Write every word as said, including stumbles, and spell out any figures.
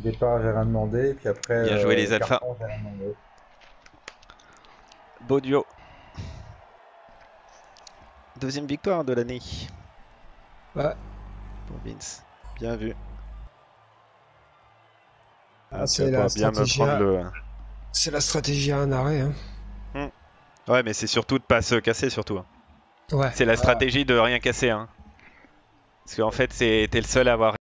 Départ, j'ai rien demandé. Et puis après, Bien joué euh, les alphas. carton, j'ai rien demandé. Beau duo. Deuxième victoire de l'année Ouais. pour Vince. Bien vu. Ah, Ah, tu vas c'est la pouvoir bien me stratégie. prendre à- le. C'est la stratégie à un arrêt. Hein. Hmm. Ouais, mais c'est surtout de pas se casser, surtout. hein. Ouais. C'est la Voilà. stratégie de rien casser. Hein. Parce qu'en fait, c'est- t'es le seul à avoir